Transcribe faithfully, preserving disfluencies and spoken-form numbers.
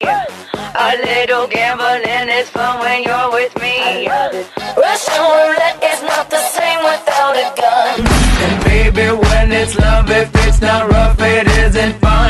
A little gambling is fun when you're with me. Russian roulette is not the same without a gun. And baby, when it's love, if it's not rough, it isn't fun.